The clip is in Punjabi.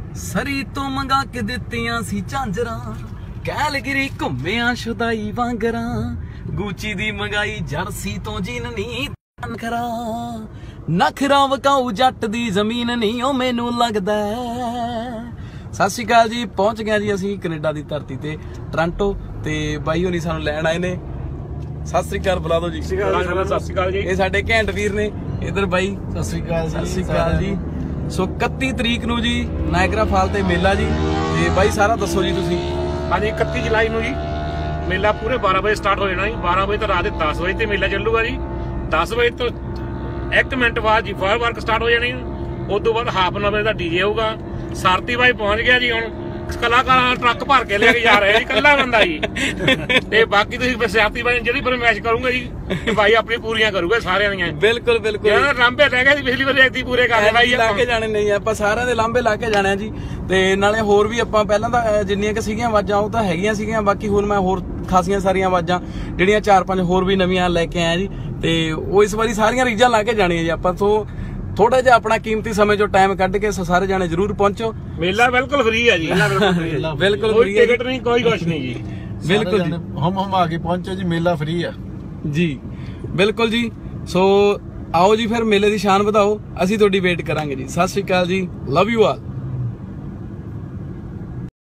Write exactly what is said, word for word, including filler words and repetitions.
ਸਰੀ ਤੋਂ ਮੰਗਾ ਕੇ ਦਿੱਤੀਆਂ ਸੀ ਝਾਂਜਰਾਂ, ਕੈਲਗਰੀ ਘੁੰਮਿਆ ਸ਼ੁਦਾਈ ਵਾਂਗਰਾਂ, ਗੂਚੀ ਦੀ ਮੰਗਾਈ ਜਰਸੀ ਤੋਂ ਜੀਨ ਨੀ ਨਖਰਾ, ਨਖਰਾ ਵਕਾਊ ਜੱਟ ਦੀ ਜ਼ਮੀਨ ਨਹੀਂ ਉਹ ਮੈਨੂੰ ਲੱਗਦਾ। ਸਤਿ ਸ਼੍ਰੀ ਅਕਾਲ ਜੀ, ਪਹੁੰਚ ਗਏ ਜੀ ਅਸੀਂ ਕੈਨੇਡਾ ਦੀ ਧਰਤੀ ਤੇ ਟੋਰਾਂਟੋ, ਤੇ ਬਾਈ ਹੋਣੀ ਸਾਨੂੰ ਲੈਣ ਆਏ ਨੇ। ਸਤਿ ਸ਼੍ਰੀ ਅਕਾਲ ਬੁਲਾ ਦਿਓ ਜੀ। ਸਤਿ ਸ਼੍ਰੀ ਅਕਾਲ ਜੀ। ਇਹ ਸਾਡੇ ਘੈਂਟ ਵੀਰ ਨੇ। ਇਧਰ ਬਾਈ ਸਤਿ ਸ਼੍ਰੀ ਅਕਾਲ। ਸਤਿ ਸ਼੍ਰੀ ਅਕਾਲ ਜੀ। ਸੋ ਇਕੱਤੀ ਤਰੀਕ ਨੂੰ ਜੀ ਨਾਇਗਰਾ ਫਾਲ ਤੇ ਮੇਲਾ ਜੀ, ਤੇ ਬਾਈ ਸਾਰਾ ਦੱਸੋ ਜੀ ਤੁਸੀਂ। ਹਾਂਜੀ, ਇਕੱਤੀ ਜੁਲਾਈ ਨੂੰ ਜੀ ਮੇਲਾ ਪੂਰੇ ਬਾਰਾਂ ਵਜੇ ਸਟਾਰਟ ਹੋ ਜਾਣਾ ਜੀ। ਬਾਰਾਂ ਵਜੇ ਤੋਂ ਰਾਤ ਦੇ ਦਸ ਵਜੇ ਤੇ ਮੇਲਾ ਚੱਲੂਗਾ ਜੀ। ਦਸ ਵਜੇ ਤੋਂ ਇੱਕ ਮਿੰਟ ਬਾਅਦ ਜੀ ਫਾਇਰ ਵਰਕ ਸਟਾਰਟ ਹੋ ਜਾਣੀ। ਉਸ ਤੋਂ ਬਾਅਦ ਹਾਫ ਐਨ ਆਵਰ ਦਾ ਡੀਜੇ ਹੋਊਗਾ। ਸਾਰਥੀ ਬਾਈ ਪਹੁੰਚ ਗਿਆ ਜੀ, ਹੁਣ ਕਲਾਕਾਰਾਂ ਟਰੱਕ ਭਰ ਕੇ ਲੈ ਕੇ ਜਾ ਰਹੇ ਜੀ, ਇਕੱਲਾ ਬੰਦਾ ਜੀ। ਤੇ ਬਾਕੀ ਤੁਸੀਂ ਸਾਰਥੀ ਬਾਈ ਜਿਹੜੀ ਫਰਮਾਇਸ਼ ਕਰੂੰਗਾ ਜੀ ਬਾਈ ਆਪਣੀ ਪੂਰੀਆਂ ਕਰੂਗਾ ਸਾਰਿਆਂ ਦੀਆਂ। ਬਿਲਕੁਲ ਬਿਲਕੁਲ। ਲਾਂਬੇ ਲੈ ਗਏ ਜੀ ਪਿਛਲੀ ਵਾਰੀ ਐਤੀ ਪੂਰੇ ਕਰਨੇ ਬਾਈ ਲਾ ਕੇ ਜਾਣੇ ਨਹੀਂ, ਆਪਾਂ ਸਾਰਿਆਂ ਦੇ ਲਾਂਬੇ ਲਾ ਕੇ ਜਾਣੇ ਜੀ। ਤੇ ਨਾਲੇ ਹੋਰ ਵੀ ਆਪਾਂ ਪਹਿਲਾਂ ਤਾਂ ਜਿੰਨੀਆਂ ਕਿ ਸੀਗੀਆਂ ਆਵਾਜ਼ਾਂ ਉਹ ਤਾਂ ਹੈਗੀਆਂ ਸੀਗੀਆਂ, ਬਾਕੀ ਹੁਣ ਮੈਂ ਹੋਰ ਖਾਸੀਆਂ ਸਾਰੀਆਂ ਆਵਾਜ਼ਾਂ ਜਿਹੜੀਆਂ ਚਾਰ ਪੰਜ ਹੋਰ ਵੀ ਨਵੀਆਂ ਲੈ ਕੇ ਆਇਆ ਜੀ। ਤੇ ਉਹ ਇਸ ਵਾਰੀ ਸਾਰੀਆਂ ਰੀਜਾਂ ਲਾ ਕੇ ਜਾਣੀਆਂ ਜੀ ਆਪਾਂ। ਸੋ ਥੋੜਾ ਜਿਹਾ ਆਪਣਾ ਕੀਮਤੀ ਸਮੇਂ ਚੋਂ ਟਾਈਮ ਕੱਢ ਕੇ ਸਾਰੇ ਜਾਣੇ ਜਰੂਰ ਪਹੁੰਚੋ। ਮੇਲਾ ਬਿਲਕੁਲ ਫ੍ਰੀ ਹੈ ਜੀ। ਬਿਲਕੁਲ ਕੋਈ ਟਿਕਟ ਨਹੀਂ, ਕੋਈ ਕੁਛ ਨਹੀਂ ਜੀ। ਬਿਲਕੁਲ ਜੀ, ਹਮ ਹਮ ਆ ਕੇ ਪਹੁੰਚੋ ਜੀ, ਮੇਲਾ ਫ੍ਰੀ ਆ ਜੀ। ਬਿਲਕੁਲ ਜੀ। ਸੋ ਆਓ ਜੀ ਫਿਰ ਮੇਲੇ ਦੀ ਸ਼ਾਨ ਵਧਾਓ, ਅਸੀਂ ਤੁਹਾਡੀ ਵੇਟ ਕਰਾਂਗੇ ਜੀ। ਸਤਿ ਸ਼੍ਰੀ ਅਕਾਲ ਜੀ, ਲਵ ਯੂ ਆਲ।